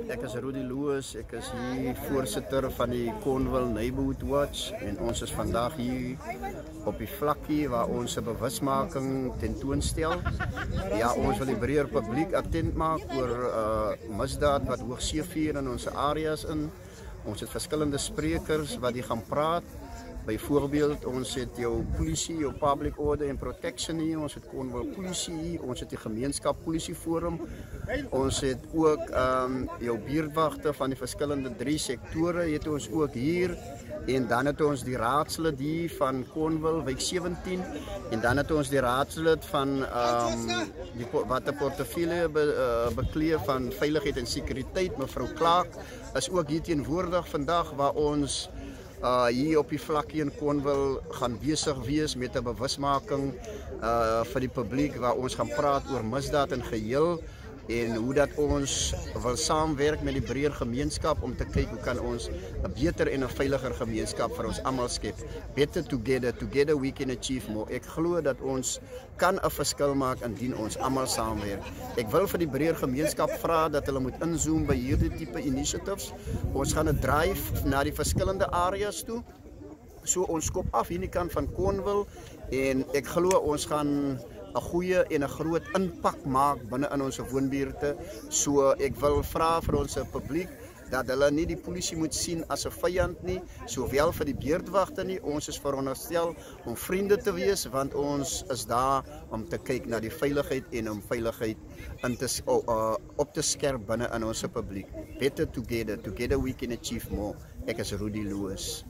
Ek is Rudy Loos, ek is hier voorsitter van die Conville-buurtwag en ons is vandag hier op die vlakkie waar ons 'n bewusmaking tentoonstel. Ja, ons wil die breër publiek attent maak oor misdaad wat hoogseevier in ons areas in. Ons het verskillende sprekers wat die gaan praat. Byvoorbeeld, ons het jou polisie, jou public order and protection hier, ons het Conville-polisie, ons het die Gemeenskapspolisieforum, ons het ook jou buurtwagte van die verskillende 3 sektore het ons ook hier, en dan het ons die raadslid hier van Conville, wijk 17, en dan het ons die raadslid van wat de portefeuille bekleed van veiligheid en sekuriteit, mevrou Clark, is ook hier teenwoordig vandag, waar ons hier op die vlakkie in Conville gaan besig wees met 'n bewusmaking vir die publiek waar ons gaan praat oor misdaad in geheel en hoe dat ons wil saamwerk met die breër gemeenskap om te kyk hoe kan ons 'n beter en 'n veiliger gemeenskap vir ons almal skep. Better together we can achieve more. Ek glo dat ons kan 'n verskil maak indien ons almal saamwerk. Ek wil vir die breër gemeenskap vra dat hulle moet inzoom by hierdie tipe initiatives. Ons gaan 'n drive na die verskillende areas toe. So ons skop af hierdie kant van Conville en ek glo ons gaan 'n goeie en 'n groot impak maak binne in ons woonbuurte. So ek wil vra vir ons publiek dat hulle nie die polisie moet sien as 'n vyand nie, sowel vir die buurtwagte nie. Ons is veronderstel om vriende te wees want ons is daar om te kyk na die veiligheid en om veiligheid op te skerp binne in ons publiek. Better together we can achieve more. Ek is Rudy Loos.